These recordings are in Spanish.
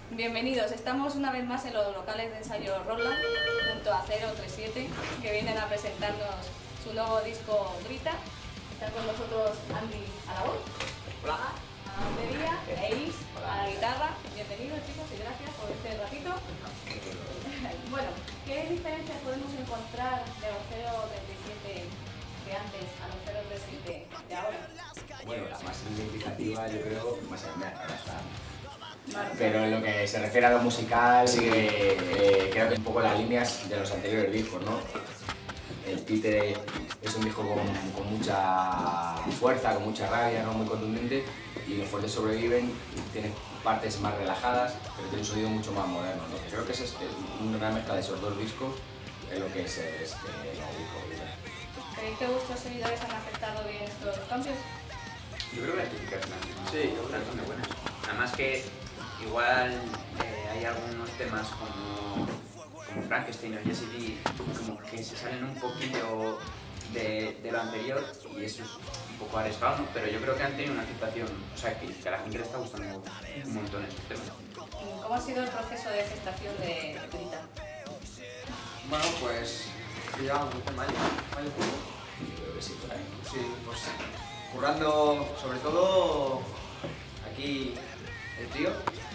Bienvenidos, estamos una vez más en los locales de ensayo Roland junto a 037 que vienen a presentarnos su nuevo disco Grita. Están con nosotros Andy a la voz, hola, a la batería, Eis a la guitarra. Bienvenidos chicos y gracias por este ratito. Bueno, ¿qué diferencias podemos encontrar de los 037 de antes a los 037 de ahora? Bueno, la más significativa yo creo, más allá, ahora está. Pero en lo que se refiere a lo musical, sigue creo que un poco las líneas de los anteriores discos, ¿no? El Títere es un disco con mucha fuerza, con mucha rabia, ¿no? Muy contundente, y Los Fuertes Sobreviven, tiene partes más relajadas, pero tiene un sonido mucho más moderno, ¿no? Creo que es una mezcla de esos dos discos en lo que es este nuevo disco. ¿Creéis que vuestros seguidores han aceptado bien estos cambios? Yo creo que las críticas sí, son muy buenas. Además que igual hay algunos temas como Frankenstein o Jessie D como que se salen un poquillo de lo anterior y eso es un poco arriesgado, ¿no? Pero yo creo que han tenido una aceptación, o sea que a la gente le está gustando un montón estos temas. ¿Cómo ha sido el proceso de gestación de Grita? Bueno, pues llevamos desde mayo junio. Yo creo que sí, por ahí. Sí, pues currando sobre todo aquí el tío,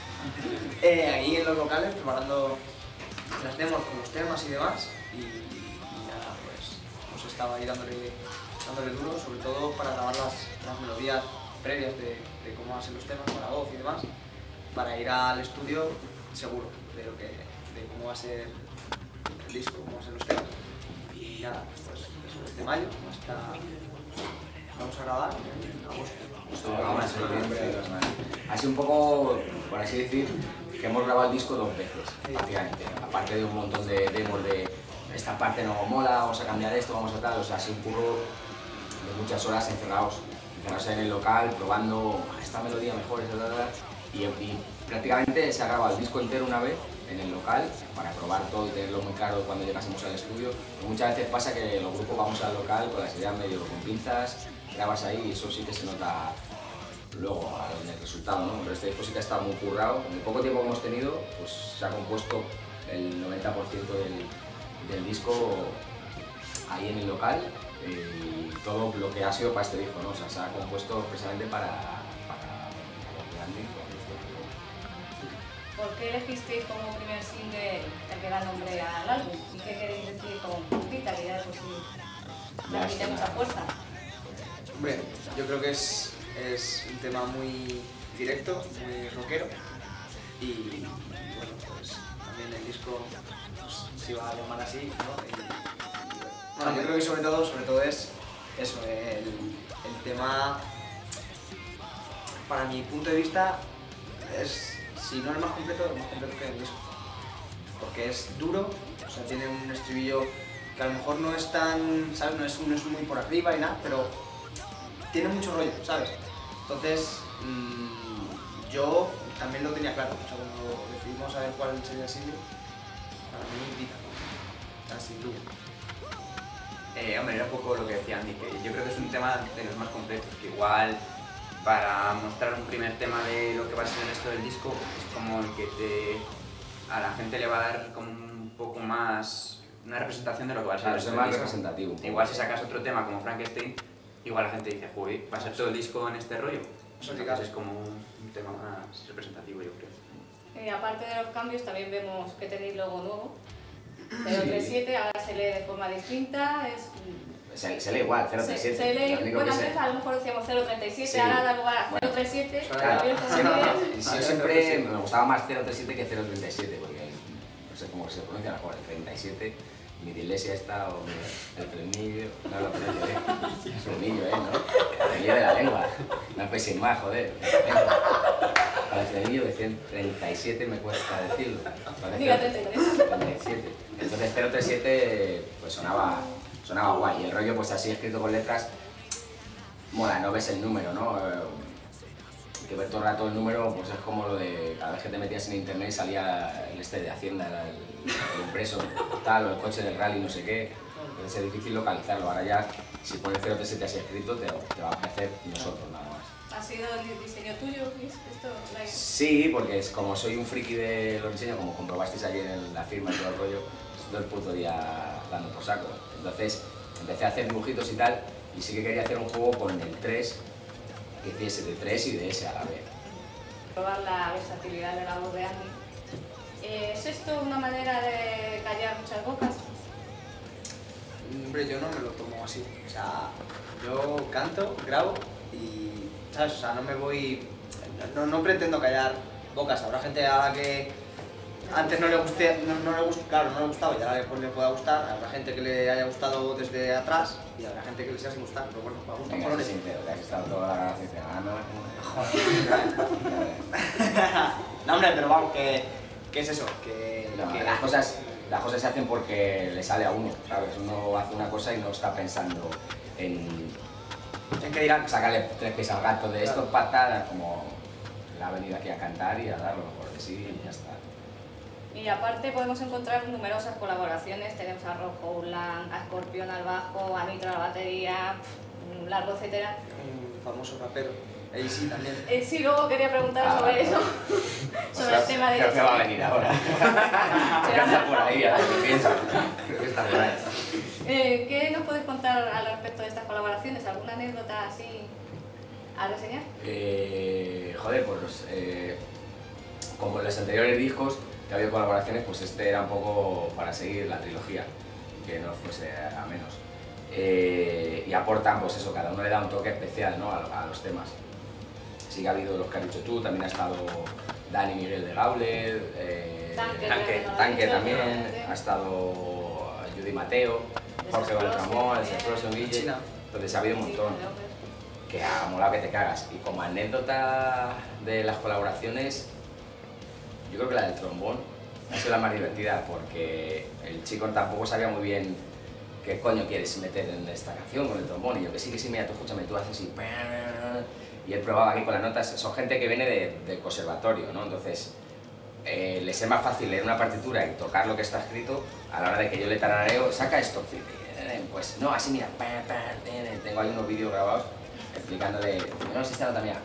ahí en los locales preparando las demos con los temas y demás y nada, pues estaba ahí dándole duro, sobre todo para grabar las melodías previas de cómo van a ser los temas con la voz y demás, para ir al estudio seguro de cómo va a ser el disco, cómo van a ser los temas. Y nada, pues eso, desde mayo hasta vamos a grabar en agosto. Ha sido un poco, por así decir, que hemos grabado el disco dos veces, prácticamente. Aparte de un montón de demos de esta parte no mola, vamos a cambiar esto, vamos a tal, o sea, ha sido un curro de muchas horas encerrados en el local, probando esta melodía mejor, y prácticamente se ha grabado el disco entero una vez en el local para probar todo y tenerlo muy claro cuando llegásemos al estudio. Pero muchas veces pasa que los grupos vamos al local con las ideas medio con pinzas, grabas ahí y eso sí que se nota luego en el resultado, ¿no? Pero este disco sí que ha estado muy currado. En el poco tiempo que hemos tenido, pues se ha compuesto el 90% del disco ahí en el local y todo lo que ha sido para este disco, ¿no? O sea, se ha compuesto precisamente para los grandes. ¿Por qué elegisteis como primer single el que da nombre al álbum? ¿Y qué queréis decir con Grita? Que ya pues le quité mucha fuerza. Hombre, yo creo que es un tema muy directo, muy rockero y bueno, pues también el disco pues, se iba a llamar así, ¿no? Bueno, yo creo que sobre todo es eso, el tema, para mi punto de vista, es, si no el más completo que el disco, porque es duro, o sea, tiene un estribillo que a lo mejor no es tan, ¿sabes? No es muy por arriba y nada, pero tiene mucho rollo, ¿sabes? Entonces, yo también lo tenía claro, o sea, cuando decidimos saber cuál sería el single, para mí Grita, así tú. Hombre, era un poco lo que decía Andy, que yo creo que es un tema de los más completos, que igual para mostrar un primer tema de lo que va a ser el resto del disco es como el que a la gente le va a dar como un poco más una representación de lo que va a ser el resto del más disco. representativo. Igual si sacas otro tema como Frankenstein, igual la gente dice, joder, ¿va a ser todo el disco en este rollo? Entonces es como un tema más representativo, yo creo. Aparte de los cambios, también vemos que tenéis logo nuevo. 037 ahora se lee de forma distinta. Se lee igual, 037. Se lee, bueno, antes a lo mejor decíamos 037, sí. ahora da lugar a 037. Claro, yo siempre me gustaba más 037 que 037, porque no sé cómo se pronuncia mejor, el 37. Mi dislexia está o el frenillo, no lo pronuncio bien. El frenillo, ¿no? El frenillo de la lengua. No penséis más, joder. Para el frenillo de 137 me cuesta decirlo. Diga 33. 37. Entonces 037 pues sonaba guay. Y el rollo pues así escrito con letras, mola, no ves el número, ¿no? Que ver todo el rato el número pues es como lo de cada vez que te metías en internet salía el de Hacienda, el impreso tal, o el coche del rally, no sé qué. Entonces es difícil localizarlo. Ahora ya si pones 037 así escrito te va a aparecer nosotros nada más. Así sido el diseño tuyo, Luis? Esto, Sí, porque es como soy un friki de los diseños, como comprobasteis ayer en la firma y todo el rollo, todo el puto día dando por saco. Entonces empecé a hacer dibujitos y tal, y sí que quería hacer un juego con el 3, que hiciese de 3 y de S a la vez. Probar la versatilidad de la voz de Andy. ¿Es esto una manera de callar muchas bocas? Hombre, yo no me lo tomo así. O sea, yo canto, grabo y, ¿sabes? O sea, no me voy... No pretendo callar bocas. Habrá gente a la que antes no le guste, claro, no le gustaba y ahora le pueda gustar. Habrá gente que le haya gustado desde atrás y habrá gente que le siga sin gustar. Pero bueno, a gusto colores. Sincero, que has estado toda la gana sincera. No, hombre, pero vamos, ¿qué es eso? No, las cosas se hacen porque le sale a uno, ¿sabes? Uno hace una cosa y no está pensando en qué dirán. Sacarle 3 pies al gato de esto, patadas, como le ha venido aquí a cantar y a dar lo mejor de sí y ya está. Y aparte podemos encontrar numerosas colaboraciones. Tenemos a Rojo Blanc, a Scorpion al bajo, a Nitro a la batería, largo etcétera. Un famoso rapero. AC también. Sí, luego quería preguntar sobre eso, sobre el tema de... Creo que va a venir ahora. Creo que está por ahí, ahora que pienso. Creo que está por ahí. ¿Qué nos puedes contar al respecto de estas colaboraciones? ¿Alguna anécdota así a reseñar? Joder, pues como en los anteriores discos que ha habido colaboraciones, pues este era un poco para seguir la trilogía, que no fuese a menos. Y aportan, pues eso, cada uno le da un toque especial, ¿no? a los temas. Sí que ha habido los que has dicho tú, también ha estado Dani Miguel de Gauler, Tanque también, ha estado Judy Mateo, Jorge Beltramón, el Explosion Guille, entonces ha habido un montón que ha molado que te cagas. Y como anécdota de las colaboraciones, yo creo que la del trombón ha sido la más divertida porque el chico tampoco sabía muy bien qué coño quieres meter en esta canción con el trombón, y yo que sí, mira, tú escúchame, tú haces así, y él probaba aquí con las notas. Son gente que viene de conservatorio, ¿no? Entonces les es más fácil leer una partitura y tocar lo que está escrito a la hora de que yo le tarareo, saca esto, pues no, así mira, tengo ahí unos vídeos grabados explicándole, no sé si esta nota mía,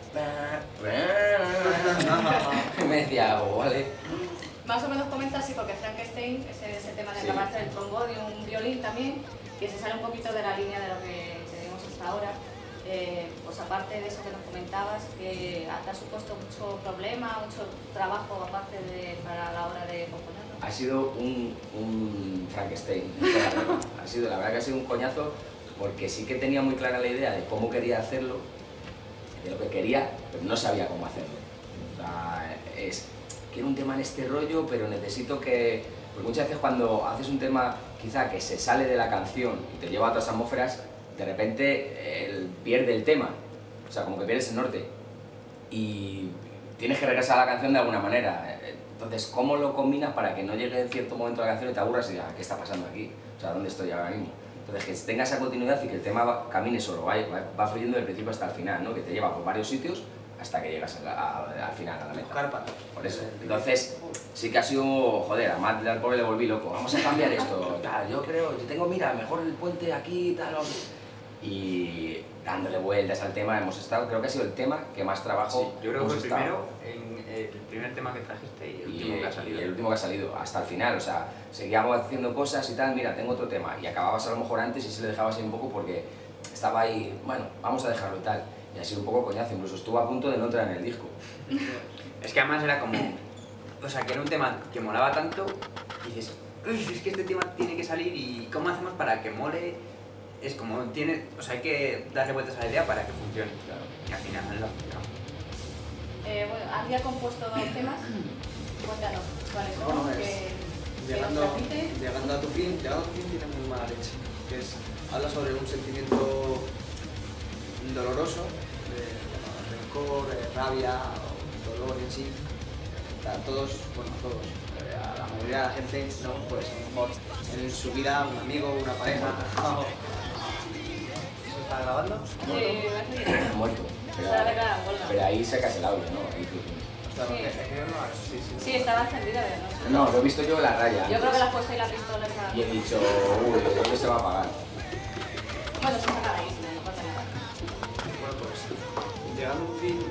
y me decía, oh, vale. Más o menos comenta así, porque Frankenstein es ese tema de grabarse del trombón y un violín también, que se sale un poquito de la línea de lo que tenemos hasta ahora. Pues aparte de eso que nos comentabas, que te ha supuesto mucho problema, mucho trabajo aparte para la hora de componerlo. Ha sido un Frankenstein, ha sido, la verdad que ha sido un coñazo, porque sí que tenía muy clara la idea de cómo quería hacerlo, de lo que quería, pero no sabía cómo hacerlo. O sea, quiero un tema en este rollo, pero necesito que... Pues muchas veces cuando haces un tema quizá que se sale de la canción y te lleva a otras atmósferas, de repente pierde el tema, o sea, como que pierdes el norte y tienes que regresar a la canción de alguna manera. Entonces, ¿cómo lo combinas para que no llegue en cierto momento a la canción y te aburras y digas, ¿qué está pasando aquí? O sea, ¿dónde estoy ahora mismo? Entonces, que tenga esa continuidad y que el tema camine solo, va fluyendo del principio hasta el final, ¿no? Que te lleva por varios sitios hasta que llegas al final, a la meta. Por eso. Entonces, sí que ha sido, joder, a Matt al pobre le volví loco, vamos a cambiar esto, tal, yo creo, yo tengo, mira, mejor el puente aquí, tal, y dándole vueltas al tema hemos estado, creo que ha sido el tema que más trabajo yo creo que hemos fue el primer tema que trajiste y el último que ha salido. Y el último que ha salido, hasta el final, o sea, seguíamos haciendo cosas y tal, mira, tengo otro tema, y acababas a lo mejor antes y se le dejabas ahí un poco porque estaba ahí, bueno, vamos a dejarlo y tal, y ha sido un poco coñazo, incluso estuvo a punto de no entrar en el disco. Es que además era como, o sea, que era un tema que molaba tanto, y dices, es que este tema tiene que salir y ¿cómo hacemos para que mole? Es como, o sea, hay que darle vueltas a la idea para que funcione, claro, y al final no funciona. Bueno, Andy ha compuesto 2 temas, cuéntanos cuáles son. Bueno, llegando a tu fin tiene muy mala leche, que habla sobre un sentimiento doloroso, rencor, rabia, dolor en sí. A todos, a la mayoría de la gente, ¿no? Pues a lo mejor en su vida un amigo, una pareja. ¿Eso está grabando? Muerto. Pero ahí sacas el audio, ¿no? Ahí sí, estaba encendida, pero no, lo he visto yo en la raya. Yo creo que la has puesto y la pistola está... Y he dicho, uy, ¿dónde se va a apagar? Bueno, se saca ahí, no pasa nada. Bueno, pues llegando a tu fin.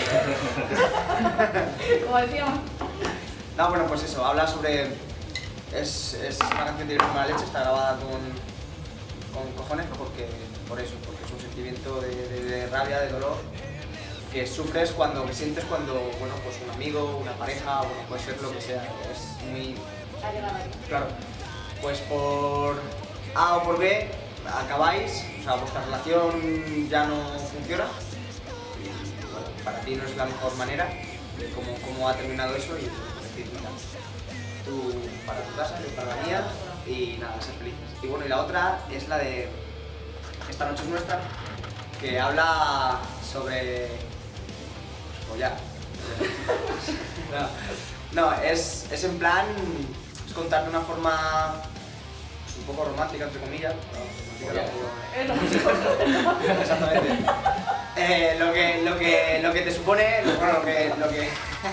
Como decíamos. No, bueno, pues eso, habla sobre... Es una canción de mala leche, está grabada con cojones, porque es un sentimiento de rabia, de dolor, que sufres que sientes cuando, bueno, pues un amigo, una pareja, bueno, puede ser lo que sea, es muy... Claro, pues por A o por B acabáis, o sea, vuestra relación ya no funciona, y bueno, para ti no es la mejor manera de cómo ha terminado eso y decir, mira, tú para tu casa, yo para la mía y nada, ser felices. Y bueno, y la otra es la de Esta noche es nuestra, que habla sobre follar. No, es en plan, es contar de una forma pues, un poco romántica, entre comillas. Exactamente. Lo que te supone, bueno, lo que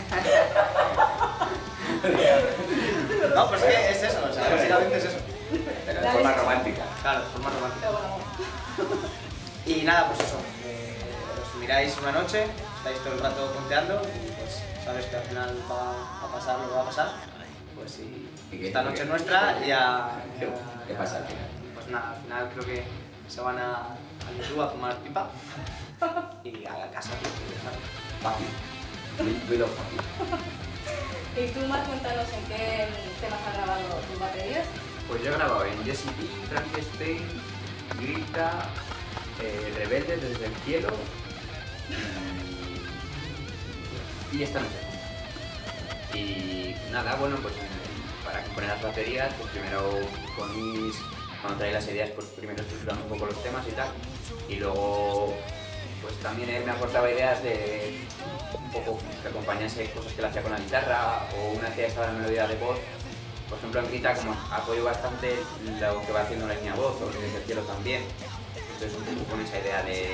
no, pues es que es eso, o sea, básicamente es eso. Pero de forma romántica. Claro, de forma romántica. Y nada, pues eso, os miráis una noche, estáis todo el rato tonteando y pues sabes que al final va a pasar lo que va a pasar. Pues sí, esta noche es nuestra y ¿Qué pasa al final? Pues nada, al final creo que se van a YouTube a fumar pipa y a la casa. Fácil. We love fácil. Y tú, Marc, cuéntanos en qué temas has grabado tus baterías. Pues yo he grabado en Jesse B, Frankenstein, Grita, Rebeldes desde el cielo y esta noche. Y nada, bueno, pues para componer las baterías, pues primero cuando trae las ideas, pues primero estructurando un poco los temas y tal, y luego pues también él me aportaba ideas de un poco que acompañase cosas que él hacía con la guitarra, o una que estaba en la melodía de voz. Por ejemplo, en Grita como apoyo bastante lo que va haciendo la línea voz, o desde el cielo también. Entonces un poco con esa idea de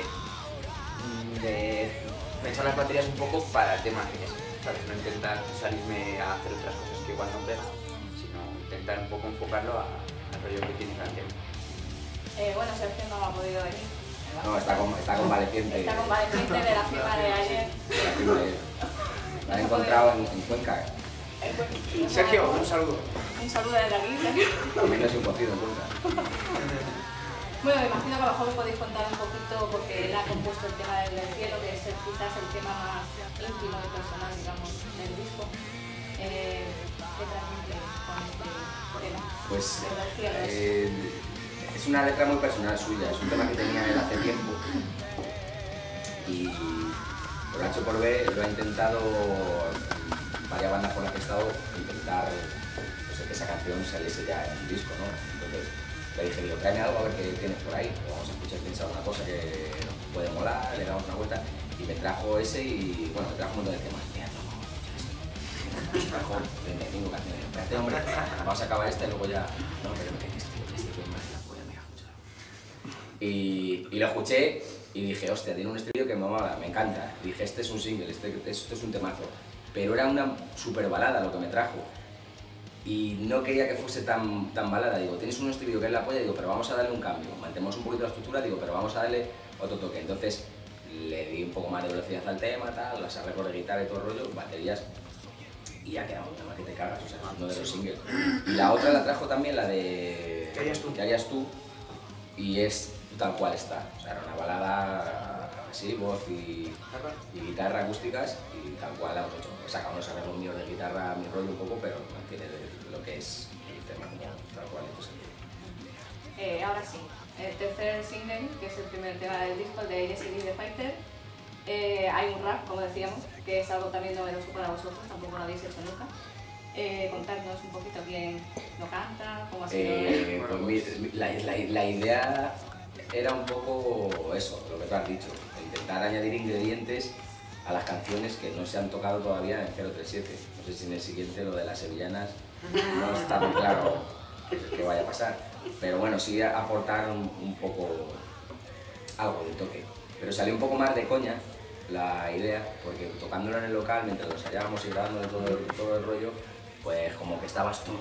pensar las baterías un poco para el tema que es, ¿sabes? No intentar salirme a hacer otras cosas que igual no pegan, sino intentar un poco enfocarlo al rollo que tiene la canción. Bueno, Sergio no ha podido venir. No, está convaleciente. Está convaleciente de la firma de ayer. La he encontrado en Cuenca. Sergio, un saludo. Un saludo desde aquí, Sergio. También es un cocido en Cuenca. Bueno, me imagino que a lo mejor me podéis contar un poquito, porque él ha compuesto el tema del cielo, que es quizás el tema más íntimo y personal, digamos, del disco. ¿Qué transmite con este tema? Pues Del cielo, es una letra muy personal suya, es un tema que tenía él hace tiempo y por H por B lo ha intentado varias bandas con las que he estado, intentar pues, que esa canción saliese ya en un disco, ¿no? Entonces le dije, digo, tráeme algo a ver qué tienes por ahí, vamos a escuchar, tienes alguna cosa que nos puede molar, le damos una vuelta y me trajo ese y bueno, me trajo un montón de temas. Mira, me trajo 35 canciones, espérate hombre, vamos a acabar esta y luego ya, no, pero este tema es la polla, mira, escúchalo. Y lo escuché y dije, hostia, tiene un estribillo que me mola, me encanta. Y dije, este es un single, esto es un temazo. Pero era una super balada lo que me trajo. Y no quería que fuese tan balada. Digo, tienes un estribillo que es la polla, digo, pero vamos a darle un cambio. Mantenemos un poquito la estructura, digo, pero vamos a darle otro toque. Entonces le di un poco más de velocidad al tema, tal, las arreglos de guitarra y todo el rollo, baterías. Y ha quedado un tema que te cagas, o sea, uno de los singles. Y la otra la trajo también, la de ¿Qué harías tú? ¿Qué harías tú? Y es tal cual está. O sea, era una balada así, voz y guitarra acústicas y tal cual la hemos hecho. He sacado unos arreglos míos de guitarra, mi rollo un poco, pero mantiene lo que es el tema como tal cual. Ahora sí, el tercer single, que es el primer tema del disco, el de Jesse The Fighter. Hay un rap, como decíamos, que es algo también novedoso para vosotros, tampoco lo habéis hecho nunca. Contadnos un poquito quién lo canta, cómo ha sido. Pues la idea era un poco eso, lo que tú has dicho, intentar añadir ingredientes a las canciones que no se han tocado todavía en 037. No sé si en el siguiente, lo de las sevillanas, no está muy claro qué vaya a pasar, pero bueno, sí aportar un poco algo de toque. Pero salió un poco más de coña la idea, porque tocándolo en el local, mientras lo ensayábamos y grabando todo el rollo, pues como que estabas tú,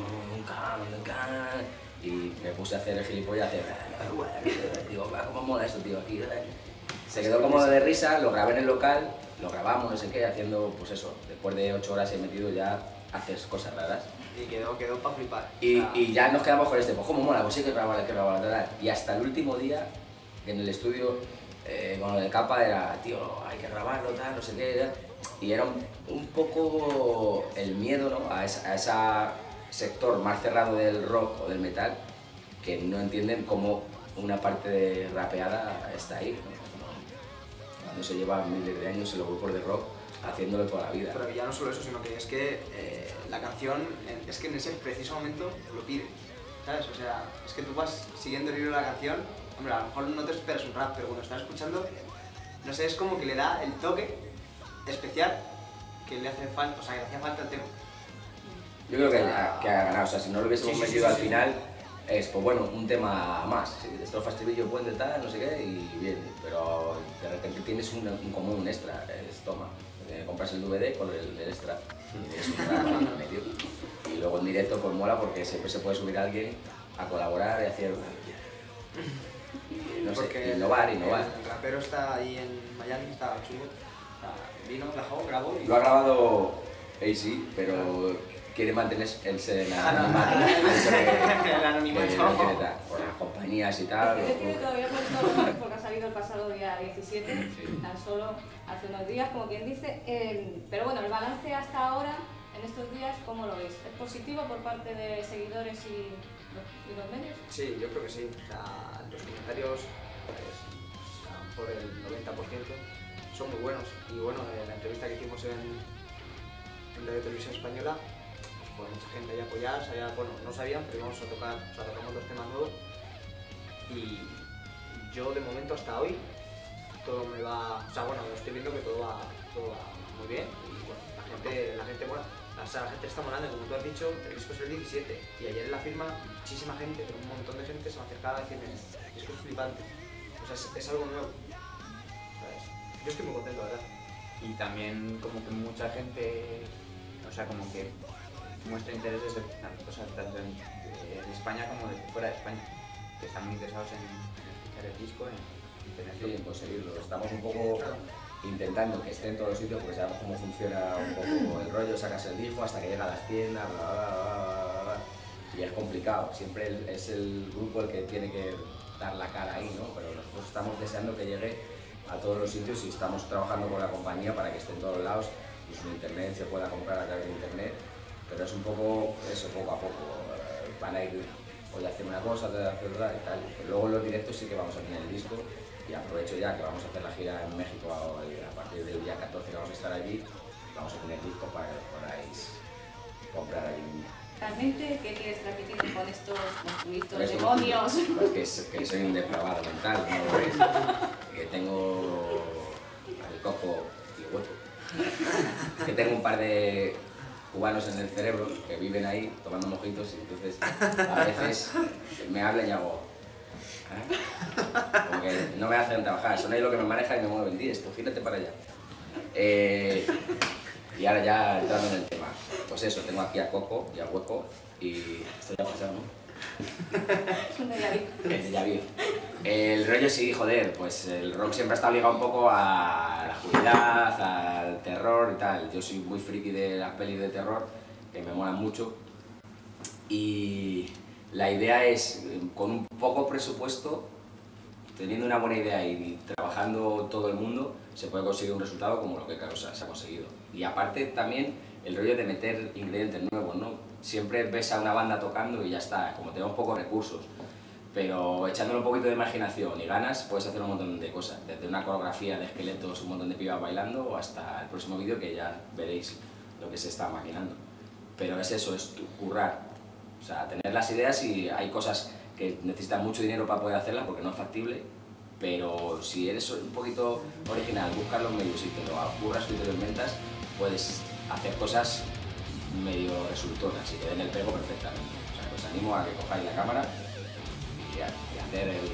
y me puse a hacer el gilipollas, digo, ¿cómo mola esto, tío? Aquí, Se quedó como de risa, lo grabé en el local, lo grabamos, no sé qué, haciendo, pues eso, después de 8 horas he metido ya haces cosas raras. Y quedó para flipar. Y ya nos quedamos con este, pues cómo mola, pues sí que grabarla, tal. Y hasta el último día, en el estudio, con el capa era, tío, hay que grabarlo, tal, no sé qué, tal. Y era un poco el miedo, ¿no? A ese sector más cerrado del rock o del metal, que no entienden cómo una parte rapeada está ahí, ¿no? Cuando se lleva miles de años en los grupos de rock haciéndolo toda la vida. Pero ya no solo eso, sino que es que la canción, es que en ese preciso momento lo pide, ¿sabes? O sea, es que tú vas siguiendo el hilo de la canción, hombre, a lo mejor no te esperas un rap, pero cuando estás escuchando, no sé, es como que le da el toque especial que le hace falta, o sea, que le hacía falta el tema. Yo creo que ha ganado, o sea, si no lo hubiésemos metido al final, es, pues bueno, un tema más, estrofa, estribillo, puente, tal, no sé qué, y bien, pero de repente tienes como un extra, toma, compras el DVD con el extra, y tienes un track ahí en medio, y luego en directo pues mola porque siempre se puede subir a alguien a colaborar y hacer, no sé, innovar. El rapero está ahí en Miami, está chungo, vino, bajó, grabó y... Lo ha grabado AC, pero quiere mantenerse en anonimato. El anonimato. Por las compañías y tal. Este tiene todavía puesto porque ha salido el pasado día 17, tan solo hace unos días, como quien dice. Pero bueno, el balance hasta ahora, en estos días, ¿cómo lo veis? ¿Es positivo por parte de seguidores y los medios? Sí, yo creo que sí. O sea, los comentarios, pues, por el 90% son muy buenos. Y bueno, la entrevista que hicimos en Radio Televisión Española, pues mucha gente ahí a apoyar, bueno, no sabían, pero íbamos a tocar, o sea, tocamos 2 temas nuevos. Y yo de momento hasta hoy, todo me va, o sea, bueno, estoy viendo que todo va muy bien. Y bueno, la gente mola. O sea, la gente está molando, como tú has dicho, el disco es el 17 y ayer en la firma muchísima gente, pero un montón de gente se me acercaba a decirme, es que es flipante, o sea, es algo nuevo, ¿sabes? Yo estoy muy contento, la verdad. Y también como que mucha gente, o sea, como que muestra interés desde, o sea, tanto en España como desde fuera de España, que están muy interesados en escuchar el disco, en tenerlo. Sí, en conseguirlo. Estamos un poco intentando que esté en todos los sitios porque sabemos cómo funciona un poco el rollo, sacas el disco hasta que llega a las tiendas, bla, bla, bla, bla, y es complicado. Siempre es el grupo el que tiene que dar la cara ahí, ¿no? Pero nosotros estamos deseando que llegue a todos los sitios y estamos trabajando con la compañía para que esté en todos lados, incluso en internet se pueda comprar a través de internet, pero es un poco eso, poco a poco. Van a ir hoy a hacer una cosa, otra a hacer otra y tal. Pero luego en los directos sí que vamos a tener el disco. Y aprovecho ya que vamos a hacer la gira en México a partir del día 14 que vamos a estar allí, vamos a tener discos para que podáis comprar allí. Realmente, ¿qué quieres transmitir con estos Pues demonios? Pues que soy un depravado mental, ¿no lo veis? Que tengo el coco y el hueco. Que tengo un par de cubanos en el cerebro que viven ahí tomando mojitos y entonces a veces me hablan y hago... Como que no me hacen trabajar, son ellos lo que me maneja y me mueven, di esto, gírate para allá. Y ahora ya entrando en el tema, pues eso, tengo aquí a Coco y a Hueco y esto ya ha pasado, ¿no? Es un déjà vu. El déjà vu. El rollo sí, joder, pues el rock siempre ha estado ligado un poco a la oscuridad, al terror y tal. Yo soy muy friki de las pelis de terror, que me molan mucho. Y la idea es, con un poco presupuesto, teniendo una buena idea y trabajando todo el mundo, se puede conseguir un resultado como lo que Carlos se ha conseguido. Y aparte también el rollo de meter ingredientes nuevos, ¿no? Siempre ves a una banda tocando y ya está, como tenemos pocos recursos, pero echándole un poquito de imaginación y ganas puedes hacer un montón de cosas, desde una coreografía de esqueletos, un montón de pibas bailando, hasta el próximo vídeo que ya veréis lo que se está maquinando. Pero es eso, es currar, o sea, tener las ideas y hay cosas que necesitan mucho dinero para poder hacerlas porque no es factible, pero si eres un poquito original, buscas los medios y te lo curras y te lo inventas, puedes hacer cosas medio resultonas y que den el pego perfectamente. O sea, os animo a que cojáis la cámara y hacer el...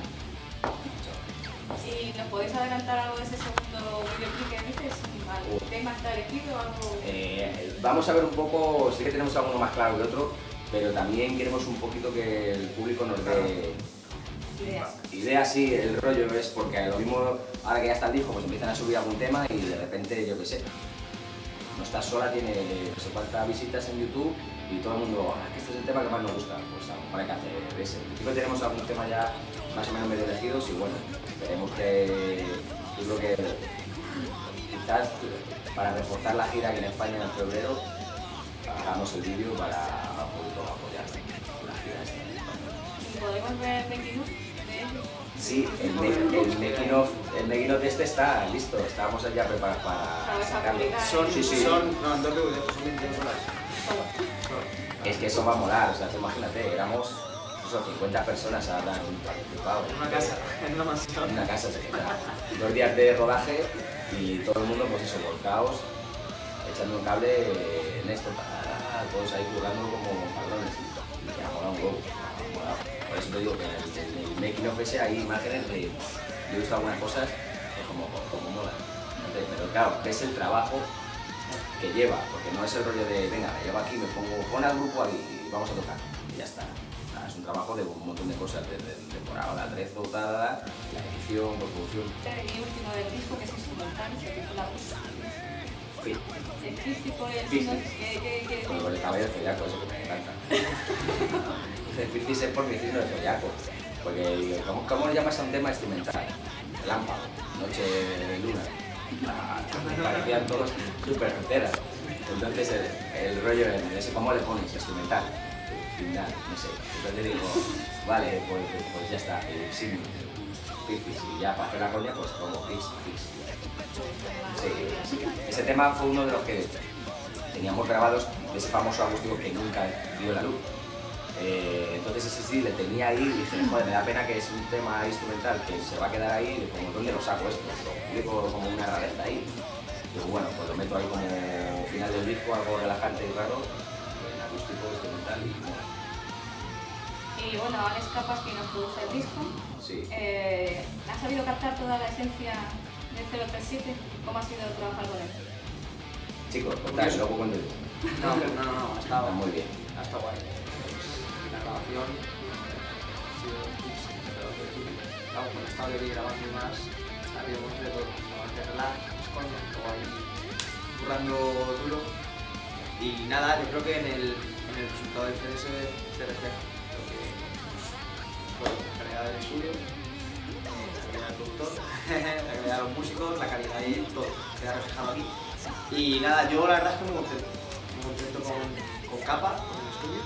¿Y nos podéis adelantar algo de ese segundo videoclip que dices? ¿Algún tema está elegido o algo? Vamos a ver un poco, sí que tenemos alguno más claro que otro, pero también queremos un poquito que el público nos dé Ideas sí, el rollo es porque lo mismo ahora que ya está el disco, pues empiezan a subir algún tema y de repente, yo qué sé, No Estás Sola tiene no sé cuántas visitas en YouTube y todo el mundo, que este es el tema que más nos gusta, pues a lo mejor hay que hacer ese. En principio tenemos algún tema ya más o menos medio elegidos y bueno, esperemos que, yo creo que quizás para reforzar la gira aquí en España en febrero, hagamos el vídeo para poder apoyar la gira esta en España. ¿Podemos ver Making of? Sí, el making of este está listo, estábamos ya preparados para sacarlo. No, en 2 DVDs, son 22 horas. Es que eso va a molar, o sea, tú imagínate, éramos 50 personas habrán participado. En una casa, en una mansión. En una casa, se queda. 2 días de rodaje y todo el mundo, pues eso, volcaos, echando un cable en esto, todos ahí currando como cabrones. Y que ha molado un huevo, ha molado. Por eso te digo que en el making of ese hay imágenes de, yo he visto algunas cosas pues como mola. Pero claro, ves el trabajo que lleva, porque no es el rollo de, venga, me llevo aquí, me pongo, pon al grupo ahí y vamos a tocar. Y ya está. Es un trabajo de un montón de cosas, de temporada, atrezo, la edición, postproducción. Y último del disco, que es instrumental, se titula Gusta. Sí. El físico y el Sí, sino, sí. ¿qué Con el cabello de Zoyaco, eso que me encanta. El Piscis es por mi signo de Zoyaco. Porque, ¿cómo llamas a un tema instrumental? Lámpara, Noche de Luna. Me parecían todos súper enteras. Entonces el rollo es ¿cómo le pones? Instrumental. Final, no sé. Entonces digo, vale, pues ya está. Sí, Piscis. Y ya para hacer la coña, pues como Piscis. Sí, ese tema fue uno de los que teníamos grabados de ese famoso acústico que nunca vio la luz. Entonces ese sí le tenía ahí y dije, joder, me da pena que es un tema instrumental que se va a quedar ahí, y como ¿dónde lo saco esto? Lo publico como una rareza ahí. Digo, bueno, pues lo meto ahí como final del disco, algo relajante y raro, en acústico, instrumental y bueno. Y bueno, Alex Capas, que nos produce el disco, Sí. ¿ha sabido captar toda la esencia del 037? ¿Cómo ha sido trabajar con él? Chicos, contáis, luego cuento yo. No, ha estado muy bien. Ha estado guay. La grabación ha sido vamos, con el estado de grabando y más, ha habido mucho de todo. De relax, coño, todo ahí currando duro. Y nada, yo creo que en el resultado del CD se refleja. Creo que todo, la calidad del estudio, la calidad del productor, la calidad de los músicos, la calidad de todo, queda reflejado aquí. Y nada, yo la verdad es que muy contento con Capa, con el estudio.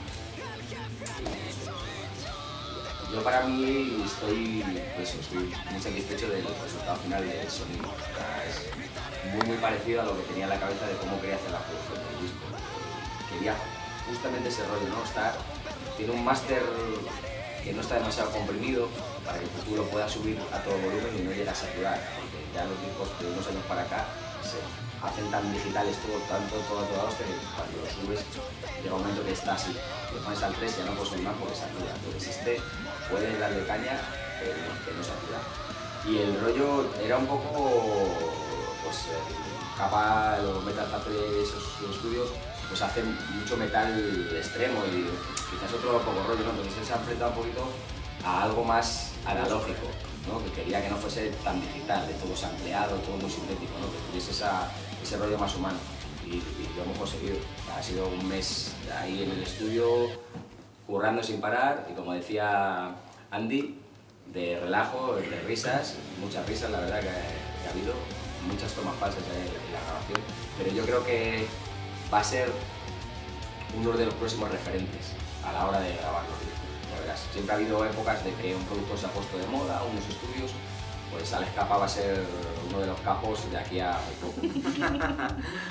Yo para mí estoy muy satisfecho del resultado final del sonido. O sea, es muy parecido a lo que tenía en la cabeza de cómo quería hacer la producción del disco. Quería justamente ese rollo, ¿no? Tiene un máster que no está demasiado comprimido para que tú lo puedas subir a todo volumen y no llegue a saturar, porque ya los discos de unos años para acá se hacen tan digitales todo que cuando lo subes llega un momento que está así, lo pones al 3 y ya no puedes subir más porque satura. Entonces puede darle caña, pero que no satura. Y el rollo era un poco, pues Capa, los Metal Factory, esos estudios, pues hacen mucho metal extremo y quizás otro poco rollo, ¿no? Entonces él se ha enfrentado un poquito a algo más analógico, ¿no? Que quería que no fuese tan digital, de todo sampleado, todo muy sintético, ¿no? Que tuviese ese rollo más humano y lo hemos conseguido. Ha sido un mes ahí en el estudio currando sin parar y como decía Andy, de relajo, de risas, muchas risas la verdad que ha habido, muchas tomas falsas en la grabación, pero yo creo que va a ser uno de los próximos referentes a la hora de grabar los discos. Ya verás, siempre ha habido épocas de que un producto se ha puesto de moda, unos estudios, pues Alex Capa va a ser uno de los capos de aquí a muy poco.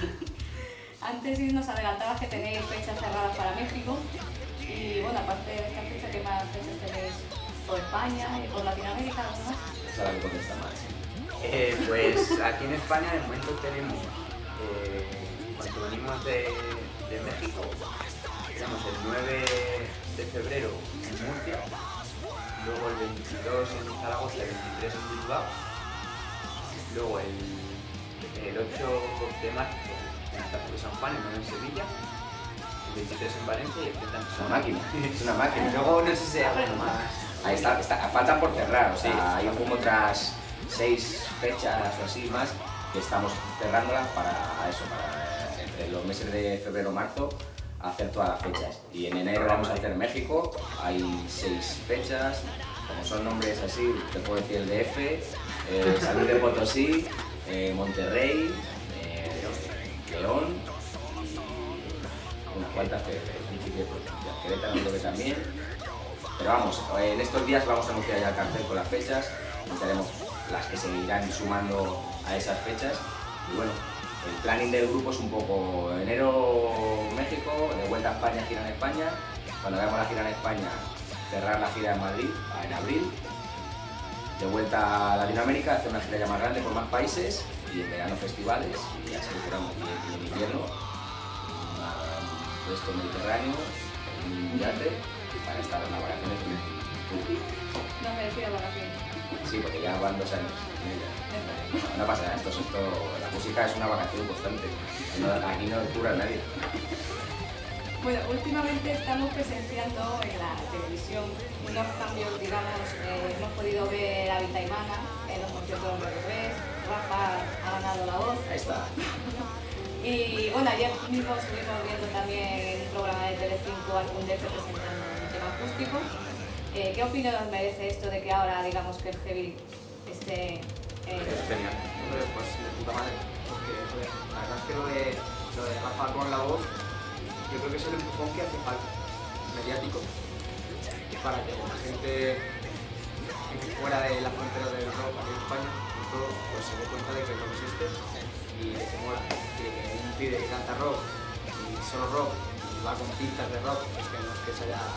Antes nos adelantabas que tenéis fechas cerradas para México y bueno, aparte de esta fecha, ¿qué más fechas tenéis por España y por Latinoamérica? ¿No? Esa es la que contesta más. Pues aquí en España de momento tenemos, cuando venimos de México, tenemos el 9 de febrero en Murcia, luego el 22 en Zaragoza, el 23 en Bilbao, luego el 8 de marzo en el Teatro de San Juan, en Sevilla, el 23 en Valencia y el 30 en Es una máquina, es una máquina. Luego no sé si hay algo más. Ahí está, faltan por cerrar, o sea, hay como otras 6 fechas o así más que estamos cerrándolas para eso, para entre los meses de febrero-marzo hacer todas las fechas. Y en enero vamos a hacer México, hay 6 fechas, como son nombres así, te puedo decir el DF, San Luis de Potosí, Monterrey, León, unas cuantas que Querétaro creo que también. Pero vamos, en estos días vamos a anunciar ya el cartel con las fechas, anunciaremos las que se irán sumando a esas fechas. Y bueno, el planning del grupo es un poco enero México, de vuelta a España, gira en España. Cuando hagamos la gira en España, cerrar la gira en Madrid en abril. De vuelta a Latinoamérica, hacer una gira ya más grande por más países y en verano festivales y así curamos. Y en invierno, un resto mediterráneo, un yate para estar en las vacaciones. No me decía vacaciones. Sí, porque ya van 2 años. No pasa nada, la música es una vacación constante. Aquí no cura a nadie. Bueno, últimamente estamos presenciando en la televisión unos cambios, digamos, hemos podido ver a Vitaimana en los conciertos de Revés, Rafa ha ganado La Voz. Ahí está. Y bueno, ayer mismo estuvimos viendo también en un programa de Telecinco algún DF presentando un tema acústico. ¿Qué opinión os merece esto de que ahora digamos que el heavy esté... Genial. Pues de puta madre, porque joder, la verdad es que lo de Rafa con La Voz, yo creo que es el empujón que hace falta, mediático, para que la gente fuera de la frontera del rock aquí en España, todo, pues se dé cuenta de que el rock existe y de que mola, y de que un pibe que canta rock y solo rock y va con pintas de rock, es que no es que se haya...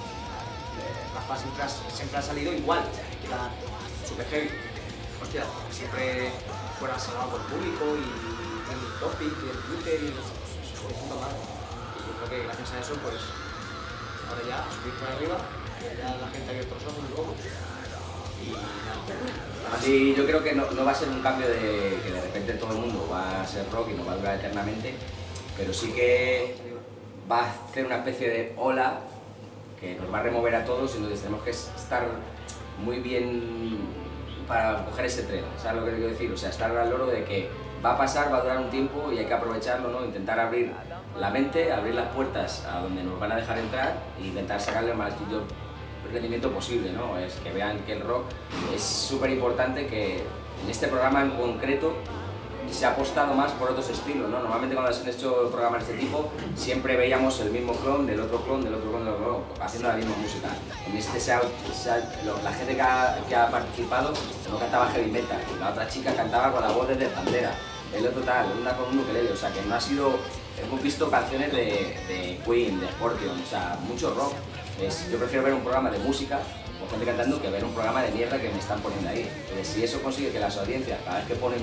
Rafa siempre ha salido igual, que era super heavy. Hostia, siempre fuera salvado por el público y trending topic y el Twitter y los puta madre. Y yo creo que gracias a eso, pues ahora ya subir por arriba, ya la gente ha abierto los ojos un poco. Y nada. Así yo creo que no va a ser un cambio de que de repente todo el mundo va a ser rock y no va a durar eternamente, pero sí que va a hacer una especie de ola que nos va a remover a todos y entonces tenemos que estar muy bien para coger ese tren, ¿sabes lo que quiero decir? O sea, estar al loro de que va a pasar, va a durar un tiempo y hay que aprovecharlo, ¿no? Intentar abrir la mente, abrir las puertas a donde nos van a dejar entrar e intentar sacarle el mayor rendimiento posible, ¿no? Es que vean que el rock es súper importante, que en este programa en concreto se ha apostado más por otros estilos, ¿no? Normalmente cuando se han hecho programas de este tipo siempre veíamos el mismo clon, del otro clon, del otro clon, del otro clon, haciendo la misma música. En este la gente que ha participado no cantaba heavy metal, la otra chica cantaba con la voz desde Pantera, el otro tal, una con un ukelele, o sea que no ha sido... Hemos visto canciones de Queen, de Scorpion, o sea, mucho rock. Yo prefiero ver un programa de música con gente cantando que ver un programa de mierda que me están poniendo ahí. Entonces, si eso consigue que las audiencias, cada vez que ponen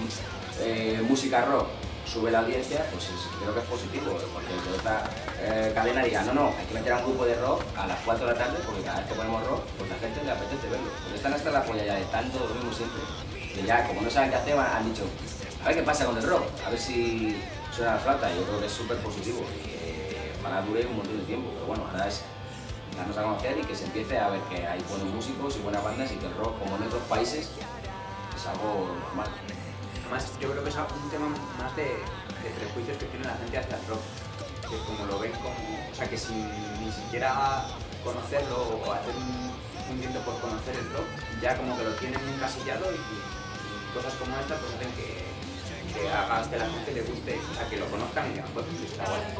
música rock, sube la audiencia, pues creo que es positivo, porque otra cadena diga, no, hay que meter a un grupo de rock a las 4 de la tarde, porque cada vez que ponemos rock, pues la gente le apetece verlo. Porque están hasta la polla ya de tanto lo mismo siempre, que ya, como no saben qué hacer, han dicho, a ver qué pasa con el rock, a ver si suena la flauta. Yo creo que es súper positivo y que ojalá dure un montón de tiempo, pero bueno, ahora es darnos a conocer y que se empiece a ver que hay buenos músicos y buenas bandas y que el rock, como en otros países, es algo normal. Además, yo creo que es un tema más de prejuicios que tiene la gente hacia el rock, que como lo ven como, o sea, que sin ni siquiera conocerlo o hacer un intento por conocer el rock, ya como que lo tienen encasillado y cosas como estas pues hacen que haga que la gente le guste, o sea, que lo conozcan y digan, pues está bueno.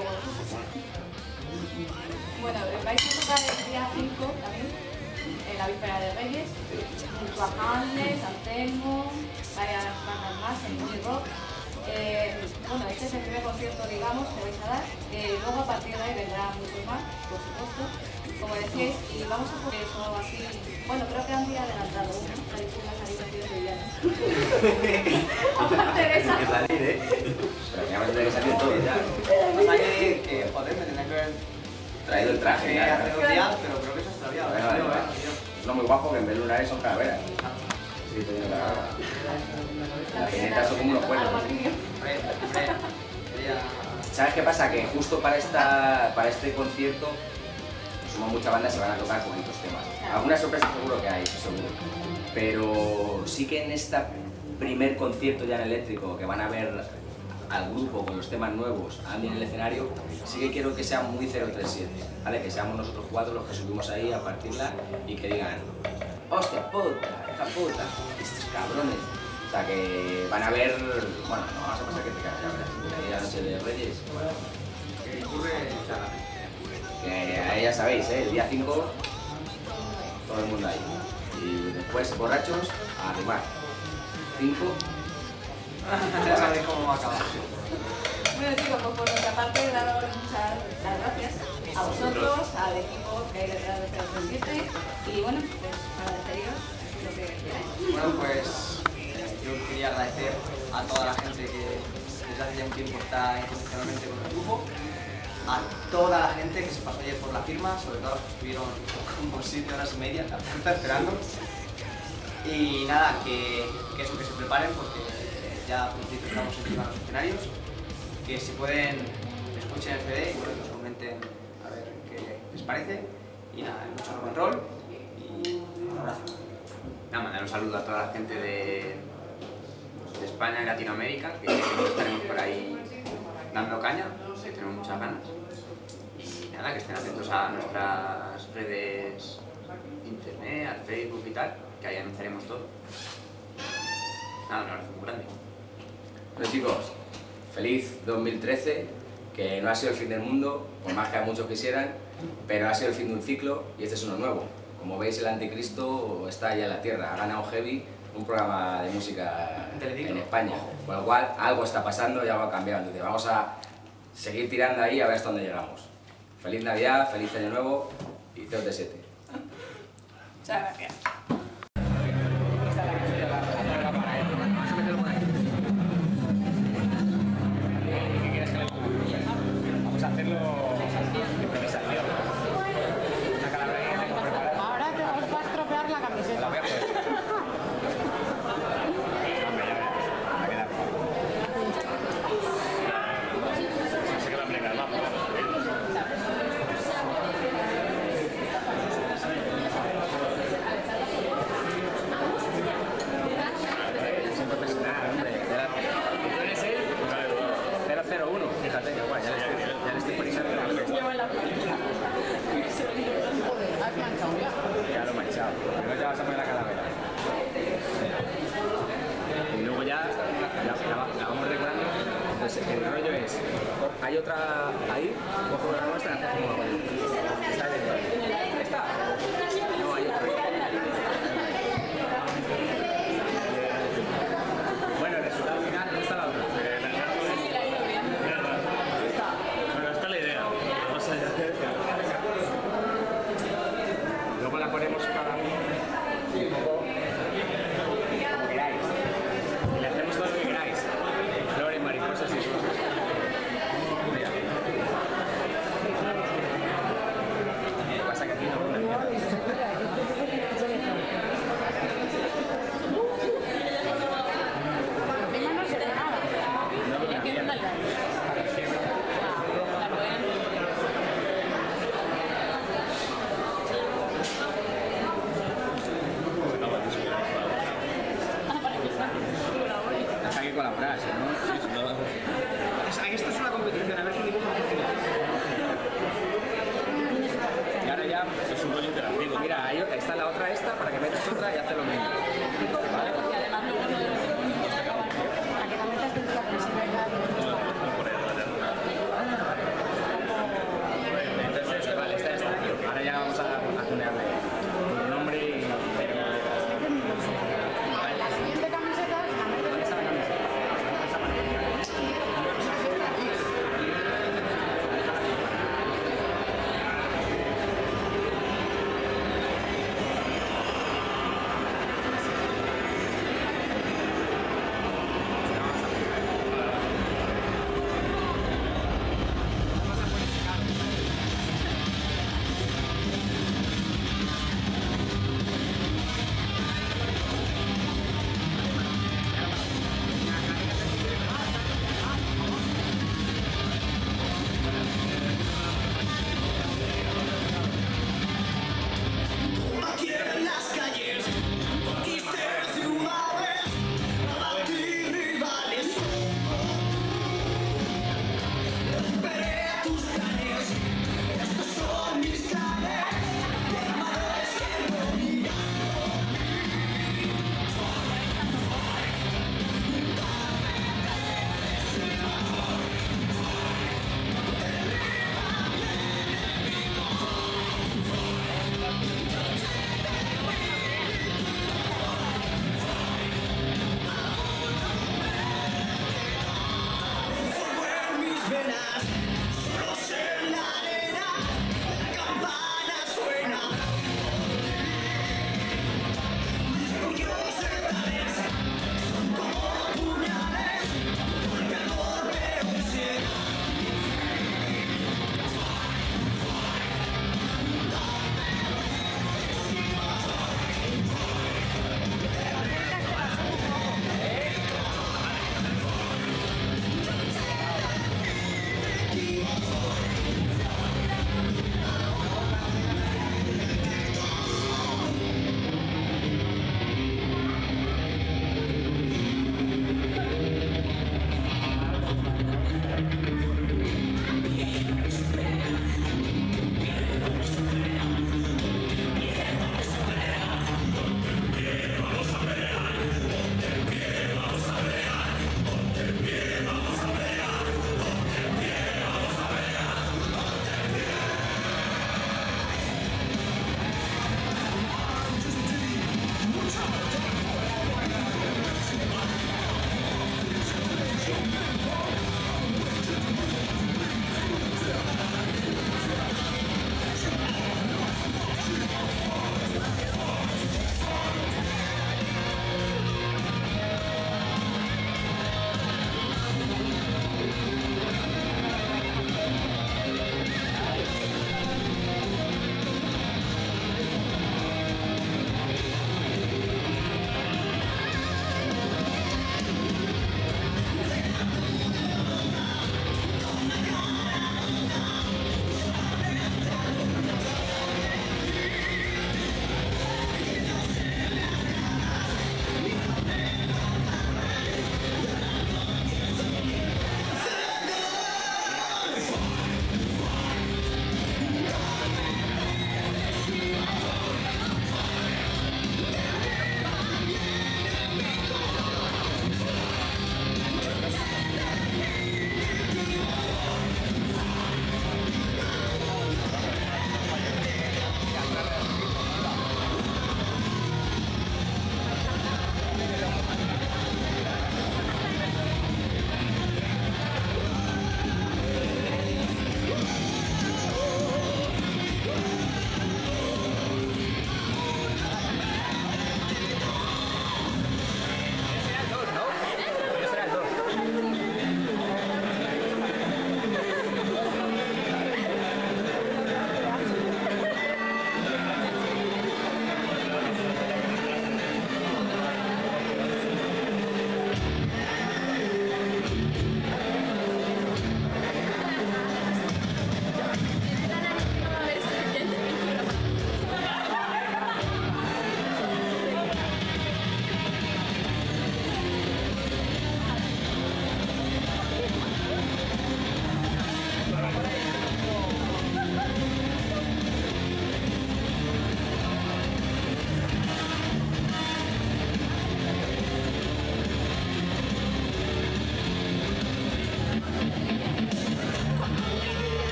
Bueno, vais a tocar el día 5 también, en la víspera de Reyes, junto a Hanles, Antelmo, varias bandas más en Muy Rock. Bueno, este es el primer concierto, digamos, que vais a dar. Luego a partir de ahí vendrán muchos más, por supuesto, como decíais, y vamos a poner eso así. Bueno, creo que han día adelantado uno, la edición ha salido así de sevillano. Aparte de esa. Pero ya me tendré que salir todo ya. Pasa que, joder, me tendría que haber Traído el traje ya. hace 2 días, pero creo que se ha extraviado. Es lo muy guapo que en vez de lunares son calaveras. Sí, tengo la pineta son como unos cuernos. ¿Sabes qué pasa? Que justo para este concierto somos muchas bandas, se van a tocar poquitos temas. Algunas sorpresas seguro que hay, seguro. Pero sí que en este primer concierto ya en eléctrico, que van a ver al grupo con los temas nuevos, Andy en el escenario, sí que quiero que sea muy 037, ¿vale? Que seamos nosotros 4 los que subimos ahí a partirla y que digan ¡hostia puta, hija puta, estos cabrones! O sea, que van a ver, bueno, no vamos a pasar que te cagas, ya verás, ahí la noche de Reyes, bueno, Que ocurre claramente. que ahí ya sabéis, el día 5, todo el mundo ahí. Y después, borrachos, a rimar. 5. Ya sabéis cómo va a acabar. Bueno chicos, pues por nuestra parte daros muchas las gracias a vosotros, al equipo que hay detrás de 037 y bueno, pues agradeceros lo que queráis. Bueno, pues yo quería agradecer a toda la gente que desde hace ya un tiempo está incondicionalmente con el grupo, a toda la gente que se pasó ayer por la firma, sobre todo los que estuvieron como 7 horas y media la puerta esperando. Y nada, que eso, que se preparen porque ya a principio estamos encima de los escenarios, que si pueden escuchen el CD y bueno, nos comenten a ver qué les parece. Y nada, mucho rock and roll y un abrazo. Nada, mandar un saludo a toda la gente de España y Latinoamérica, que estaremos por ahí dando caña, que tenemos muchas ganas. Y nada, que estén atentos a nuestras redes internet, al Facebook y tal, que ahí anunciaremos todo. Nada, un abrazo muy grande. Bueno chicos, feliz 2013, que no ha sido el fin del mundo, por más que a muchos quisieran, pero ha sido el fin de un ciclo y este es uno nuevo. Como veis, el anticristo está ya en la tierra, ha ganado Heavy, un programa de música en España, con lo cual algo está pasando y algo ha cambiado. Entonces vamos a seguir tirando ahí a ver hasta dónde llegamos. Feliz Navidad, feliz Año Nuevo y 037. Muchas gracias. Vamos a hacerlo improvisación. Una calavera que tengo preparada. Ahora te os va a estropear la camiseta. La voy a poner. Hombre, ya verás. Va a quedar guapo. Se queda bien calmado. Es un profesional, hombre. ¿Tú eres él? 001. Fíjate que guay, ya le estoy poniendo la Has manchado ya. Ya lo he manchado. Primero te vas a poner la calavera. Y luego ya la vamos decorando. Entonces el rollo es, hay otra ahí, cojo la nuestra, hacemos como está dentro. ¿Esta? No, hay otra. Bueno, el resultado final, ¿dónde está la otra? Bueno, esta es la idea. Vamos a hacer. Luego la ponemos cada uno un poco como queráis. Y le hacemos todo lo que queráis. Flores, mariposas y cosas. Mira. Lo que pasa es que aquí no una mierda. Encima no se ve nada. No, una mierda. Hay que colaborar, ¿sí, no? Esto es una competición, a ver si dibuja. Y ahora ya, Es un rollo interactivo. mira, ahí está la otra esta para que metas otra y hacer lo mismo. ¿Vale?